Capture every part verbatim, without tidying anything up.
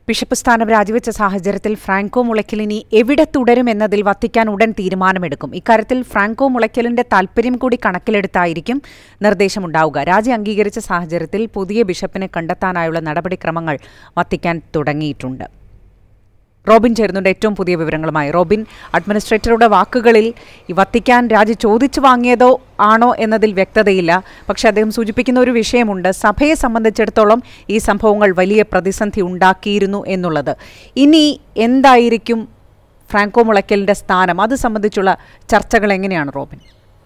Bishop സ്ഥാനം രാജിവെച്ച സാഹചര്യത്തിൽ ഫ്രാങ്കോ മുളയ്ക്കലിനി എവിടെ തുടരുമെന്നതിൽ വത്തിക്കാൻ ഉടൻ തീരുമാനമെടുക്കും. ഇക്കാര്യത്തിൽ ഫ്രാങ്കോ മുളയ്ക്കലിന്റെ താൽപര്യം കൂടി കണക്കിലെടുത്തായിരിക്കും നിർദ്ദേശമുണ്ടാവുക. രാജി അംഗീകരിച്ച സാഹചര്യത്തിൽ പുതിയ ബിഷപ്പിനെ കണ്ടെത്താനായുള്ള നടപടിക്രമങ്ങൾ വത്തിക്കാൻ തുടങ്ങിയിട്ടുണ്ട്. റോബിൻ ചേരുന്നുണ്ട് ഏറ്റവും പുതിയ വിവരങ്ങളുമായി. റോബിൻ, അഡ്മിനിസ്ട്രേറ്ററുടെ വാക്കുകളിൽ ഈ വത്തിക്കാൻ രാജി ചോദിച്ചു വാങ്ങിയതോ ആണോ എന്നതിൽ വ്യക്തതയില്ല. പക്ഷേ അദ്ദേഹം സൂചിപ്പിക്കുന്ന ഒരു വിഷയമുണ്ട്. സഭയെ സംബന്ധിച്ചിടത്തോളം ഈ സംഭവങ്ങൾ വലിയ പ്രതിസന്ധി ഉണ്ടാക്കിയിരുന്നു എന്നുള്ളത്. ഇനി എന്തായിരിക്കും ഫ്രാങ്കോ മുളയ്ക്കലിൻ്റെ സ്ഥാനം? അത് സംബന്ധിച്ചുള്ള ചർച്ചകൾ എങ്ങനെയാണ് റോബിൻ?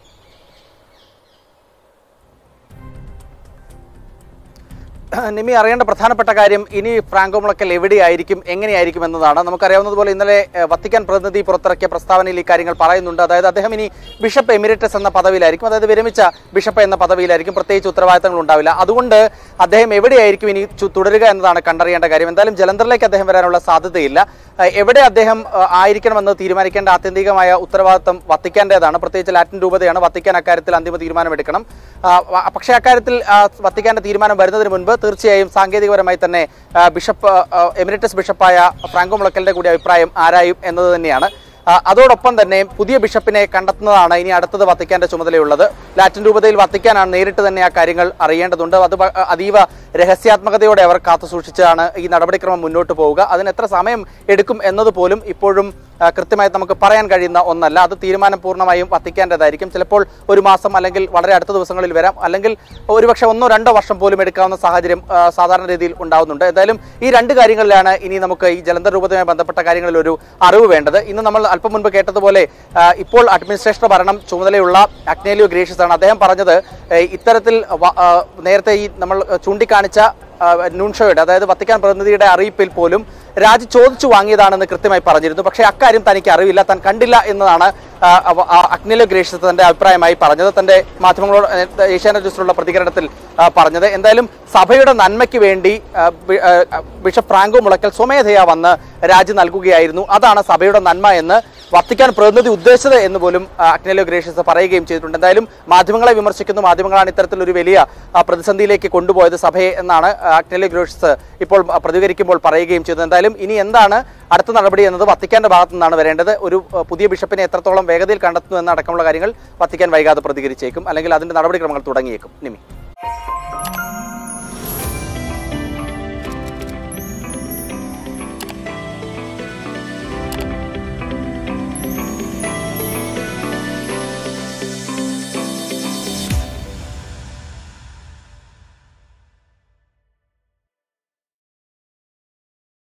നിമി, അറിയേണ്ട പ്രധാനപ്പെട്ട കാര്യം ഇനി ഫ്രാങ്കോ മുളയ്ക്കൽ എവിടെയായിരിക്കും, എങ്ങനെയായിരിക്കും എന്നതാണ്. നമുക്കറിയാവുന്നതുപോലെ ഇന്നലെ വത്തിക്കാൻ പ്രതിനിധി പുറത്തിറക്കിയ പ്രസ്താവനയിൽ ഈ കാര്യങ്ങൾ പറയുന്നുണ്ട്. അതായത് അദ്ദേഹം ഇനി ബിഷപ്പ് എമിരറ്റസ് എന്ന പദവിയിലായിരിക്കും, അതായത് വിരമിച്ച ബിഷപ്പ് എന്ന പദവിയിലായിരിക്കും. പ്രത്യേകിച്ച് ഉത്തരവാദിത്തങ്ങൾ ഉണ്ടാവില്ല. അതുകൊണ്ട് അദ്ദേഹം എവിടെയായിരിക്കും ഇനി തുടരുക എന്നതാണ് കണ്ടറിയേണ്ട കാര്യം. എന്തായാലും ജലന്ധറിലേക്ക് അദ്ദേഹം വരാനുള്ള സാധ്യതയില്ല. എവിടെ അദ്ദേഹം ആയിരിക്കണമെന്ന് തീരുമാനിക്കേണ്ട ആത്യന്തികമായ ഉത്തരവാദിത്തം വത്തിക്കാൻ്റെതാണ്. പ്രത്യേകിച്ച് ലാറ്റിൻ രൂപതയാണ്. വത്തിക്കാൻ അക്കാര്യത്തിൽ അന്തിമ തീരുമാനമെടുക്കണം. പക്ഷേ അക്കാര്യത്തിൽ വത്തിക്കാന്റെ തീരുമാനം വരുന്നതിന് മുൻപ് തീർച്ചയായും സാങ്കേതികപരമായി തന്നെ ബിഷപ്പ് എമിരറ്റസ് ബിഷപ്പായ ഫ്രാങ്കോ മുളയ്ക്കലിന്റെ കൂടി അഭിപ്രായം ആരായും എന്നത് തന്നെയാണ്. അതോടൊപ്പം തന്നെ പുതിയ ബിഷപ്പിനെ കണ്ടെത്തുന്നതാണ് ഇനി അടുത്തത് വത്തിക്കാന്റെ ചുമതലയുള്ളത്. ലാറ്റിൻ രൂപതയിൽ വത്തിക്കാനാണ് നേരിട്ട് തന്നെ ആ കാര്യങ്ങൾ അറിയേണ്ടതുണ്ട്. അത് അതീവ രഹസ്യാത്മകതയോടെ അവർ കാത്തു സൂക്ഷിച്ചാണ് ഈ നടപടിക്രമം മുന്നോട്ട് പോവുക. അതിന് എത്ര സമയം എടുക്കും എന്നതുപോലും ഇപ്പോഴും കൃത്യമായി നമുക്ക് പറയാൻ കഴിയുന്ന ഒന്നല്ല. അത് തീരുമാനം പൂർണ്ണമായും വത്തിക്കാൻ്റെതായിരിക്കും. ചിലപ്പോൾ ഒരു മാസം അല്ലെങ്കിൽ വളരെ അടുത്ത ദിവസങ്ങളിൽ വരാം, അല്ലെങ്കിൽ ഒരുപക്ഷെ ഒന്നോ രണ്ടോ വർഷം പോലും എടുക്കാവുന്ന സാഹചര്യം സാധാരണ രീതിയിൽ ഉണ്ടാവുന്നുണ്ട്. എന്തായാലും ഈ രണ്ട് കാര്യങ്ങളിലാണ് ഇനി നമുക്ക് ഈ ജലന്ധർ രൂപതയുമായി ബന്ധപ്പെട്ട കാര്യങ്ങളിൽ ഒരു അറിവ് വേണ്ടത്. ഇന്ന് നമ്മൾ അല്പം മുൻപ് കേട്ടതുപോലെ ഇപ്പോൾ അഡ്മിനിസ്ട്രേഷൻ ഭരണം ചുമതലയുള്ള അഗ്നേലിയോ ഗ്രേഷ്യസ് ആണ്. അദ്ദേഹം പറഞ്ഞത് ഇത്തരത്തിൽ നേരത്തെ ഈ നമ്മൾ ചൂണ്ടിക്കാണിച്ച നൂൻഷോയുടെ, അതായത് വത്തിക്കാൻ പ്രതിനിധിയുടെ അറിയിപ്പിൽ പോലും രാജി ചോദിച്ചു വാങ്ങിയതാണെന്ന് കൃത്യമായി പറഞ്ഞിരുന്നു. പക്ഷേ അക്കാര്യം തനിക്ക് അറിവില്ല, താൻ കണ്ടില്ല എന്നതാണ് അഗ്നേലിയോ ഗ്രേഷ്യസ് തന്റെ അഭിപ്രായമായി പറഞ്ഞത്, തന്റെ മാധ്യമങ്ങളോട് ഏഷ്യാനെറ്റ് ന്യൂസിലുള്ള പ്രതികരണത്തിൽ പറഞ്ഞത്. എന്തായാലും സഭയുടെ നന്മയ്ക്ക് വേണ്ടി ബിഷപ്പ് ഫ്രാങ്കോ മുളയ്ക്കൽ സ്വമേധയാ വന്ന് രാജി നൽകുകയായിരുന്നു. അതാണ് സഭയുടെ നന്മ എന്ന് വത്തിക്കാൻ പ്രതിനിധി ഉദ്ദേശിച്ചത് എന്ന് പോലും അഗ്നേലിയോ ഗ്രേഷ്യസ് പറയുകയും ചെയ്തിട്ടുണ്ട്. എന്തായാലും മാധ്യമങ്ങളെ വിമർശിക്കുന്നു, മാധ്യമങ്ങളാണ് ഇത്തരത്തിലൊരു വലിയ പ്രതിസന്ധിയിലേക്ക് കൊണ്ടുപോയത് സഭയെ എന്നാണ് അഗ്നേലിയോ ഗ്രേഷ്യസ് ഇപ്പോൾ പ്രതികരിക്കുമ്പോൾ പറയുകയും ചെയ്തത്. എന്തായാലും ഇനി എന്താണ് അടുത്ത നടപടി എന്നത് വത്തിക്കാന്റെ ഭാഗത്തു നിന്നാണ് വരേണ്ടത്. ഒരു പുതിയ ബിഷപ്പിനെ എത്രത്തോളം വേഗതയിൽ കണ്ടെത്തുന്നു എന്നടക്കമുള്ള കാര്യങ്ങൾ വത്തിക്കാൻ വൈകാതെ പ്രതികരിച്ചേക്കും, അല്ലെങ്കിൽ അതിന്റെ നടപടിക്രമങ്ങൾ തുടങ്ങിയേക്കും. നിമി.